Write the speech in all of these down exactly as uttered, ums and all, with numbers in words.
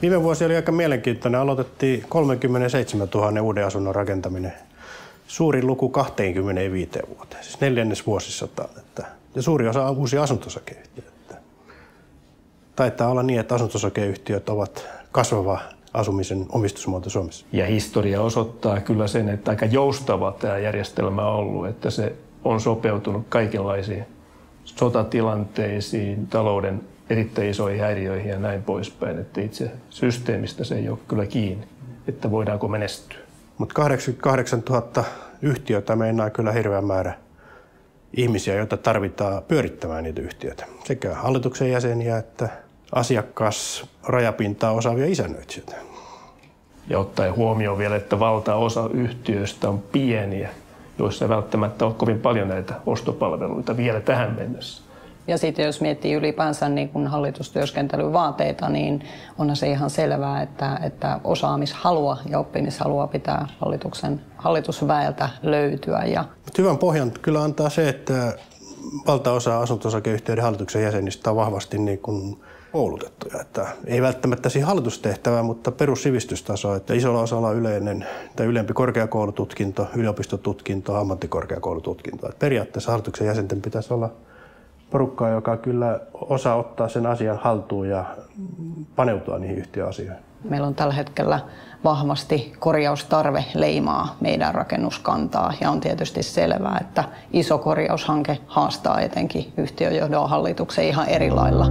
Viime vuosi oli aika mielenkiintoinen. Aloitettiin kolmekymmentäseitsemäntuhatta uuden asunnon rakentaminen. Suurin luku kaksikymmentäviisi vuoteen, siis neljännes vuosisataan. Että, ja suuri osa on uusia asunto-osakeyhtiöitä. Taitaa olla niin, että asunto-osakeyhtiöt ovat kasvava asumisen omistusmuoto Suomessa. Ja historia osoittaa kyllä sen, että aika joustava tämä järjestelmä on ollut, että se on sopeutunut kaikenlaisiin sotatilanteisiin, talouden erittäin isoihin häiriöihin ja näin poispäin. Että itse systeemistä se ei ole kyllä kiinni, että voidaanko menestyä. Mutta kahdeksankymmentäkahdeksantuhatta yhtiötä meinaa kyllä hirveä määrä ihmisiä, joita tarvitaan pyörittämään niitä yhtiöitä. Sekä hallituksen jäseniä että asiakas rajapintaa osaavia isännöitsijöitä. Ja ottaen huomioon vielä, että valtaosa yhtiöistä on pieniä, joissa ei välttämättä ole kovin paljon näitä ostopalveluita vielä tähän mennessä. Ja sitten jos miettii ylipäänsä niin kun hallitustyöskentelyn vaateita, niin onhan se ihan selvää, että, että osaamishalua ja oppimishalua pitää hallituksen, hallitusväeltä löytyä. Ja hyvän pohjan kyllä antaa se, että valtaosa asunto-osakeyhtiöiden hallituksen jäsenistä on vahvasti niin kuin koulutettuja. Että ei välttämättä siihen hallitustehtävää, mutta perussivistystaso, että isolla osalla on yleinen tai ylempi korkeakoulututkinto, yliopistotutkinto, ammattikorkeakoulututkinto. Että periaatteessa hallituksen jäsenten pitäisi olla porukkaa, joka kyllä osaa ottaa sen asian haltuun ja paneutua niihin yhtiöasioihin. Meillä on tällä hetkellä vahvasti korjaustarve leimaa meidän rakennuskantaa ja on tietysti selvää, että iso korjaushanke haastaa etenkin yhtiöjohdon hallituksen ihan eri lailla.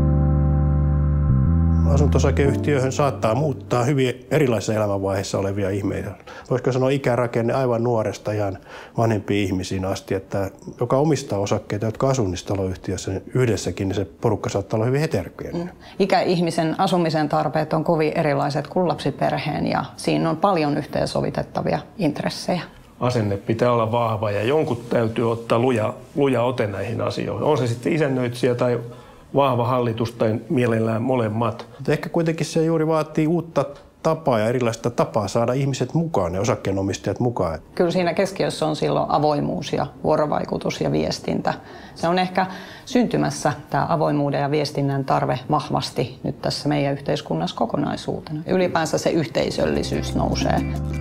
Asunto-osakeyhtiöihin saattaa muuttaa hyvin erilaisissa elämänvaiheissa olevia ihmisiä. Voisiko sanoa ikärakenne aivan nuoresta ihan vanhempiin ihmisiin asti, että joka omistaa osakkeita, jotka asuu niissä taloyhtiöissä, niin yhdessäkin niin se porukka saattaa olla hyvin heterogeeninen. Mm. Ikäihmisen asumisen tarpeet on kovin erilaiset kuin lapsiperheen ja siinä on paljon yhteensovitettavia intressejä. Asenne pitää olla vahva ja jonkun täytyy ottaa luja, luja ote näihin asioihin. On se sitten isännöitsijä tai vahva hallitus tai mielellään molemmat. Ehkä kuitenkin se juuri vaatii uutta tapaa ja erilaista tapaa saada ihmiset mukaan, ne osakkeenomistajat mukaan. Kyllä siinä keskiössä on silloin avoimuus ja vuorovaikutus ja viestintä. Se on ehkä syntymässä tämä avoimuuden ja viestinnän tarve vahvasti nyt tässä meidän yhteiskunnassa kokonaisuutena. Ylipäänsä se yhteisöllisyys nousee.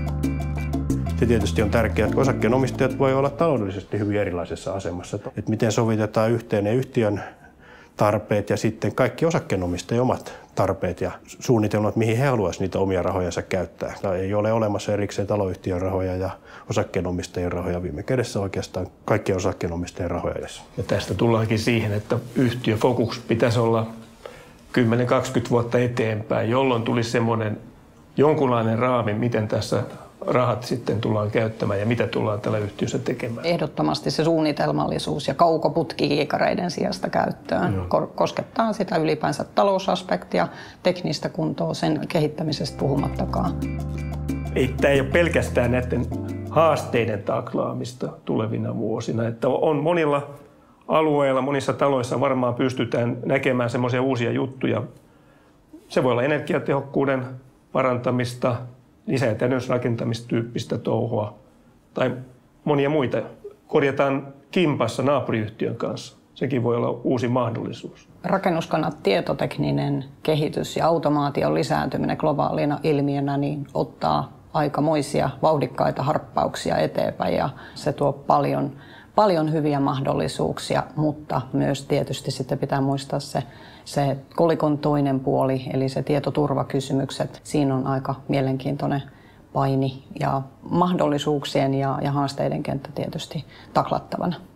Ja tietysti on tärkeää, että osakkeenomistajat voi olla taloudellisesti hyvin erilaisessa asemassa. Että miten sovitetaan yhteen ne yhtiön tarpeet ja sitten kaikki osakkeenomistajien omat tarpeet ja suunnitelmat, mihin he haluaisivat niitä omia rahojansa käyttää. Ei ole olemassa erikseen taloyhtiön rahoja ja osakkeenomistajien rahoja. Viime kädessä oikeastaan kaikkien osakkeenomistajien rahoja edessä. Ja tästä tullaankin siihen, että yhtiöfokus pitäisi olla kymmenen kaksikymmentä vuotta eteenpäin, jolloin tulisi semmoinen jonkunlainen raami, miten tässä rahat sitten tullaan käyttämään ja mitä tullaan tällä yhtiössä tekemään. Ehdottomasti se suunnitelmallisuus ja kaukoputki kiikareiden sijasta käyttöön no. koskettaa sitä ylipäänsä talousaspektia, teknistä kuntoa, sen kehittämisestä puhumattakaan. Ei, tämä ei ole pelkästään näiden haasteiden taklaamista tulevina vuosina, että on monilla alueilla, monissa taloissa varmaan pystytään näkemään semmoisia uusia juttuja. Se voi olla energiatehokkuuden parantamista, lisä- ja täydennysrakentamistyyppistä touhua tai monia muita. Korjataan kimpassa naapuriyhtiön kanssa. Sekin voi olla uusi mahdollisuus. Rakennuskannat tietotekninen kehitys ja automaation lisääntyminen globaalina ilmiönä niin ottaa aikamoisia vauhdikkaita harppauksia eteenpäin ja se tuo paljon, paljon hyviä mahdollisuuksia, mutta myös tietysti sitten pitää muistaa se, se kolikon toinen puoli, eli se tietoturvakysymykset. Siinä on aika mielenkiintoinen paini ja mahdollisuuksien ja, ja haasteiden kenttä tietysti taklattavana.